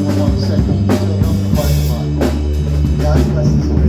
everyone on set. Keep it to a parking lot. God bless us.